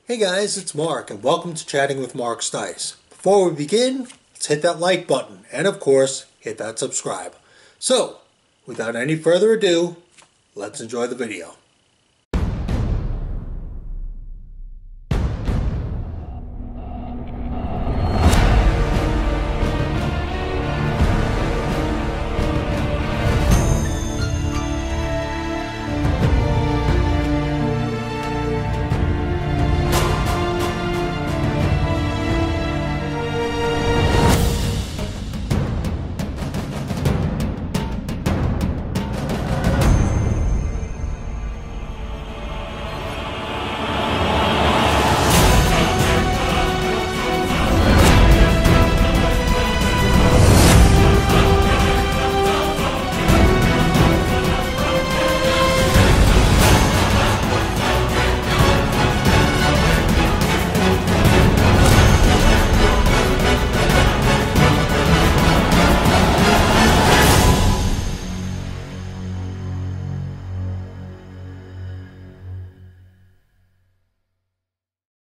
Hey guys, it's Mark and welcome to Chatting with Mark Stise. Before we begin, let's hit that like button and of course, hit that subscribe. So, without any further ado, let's enjoy the video.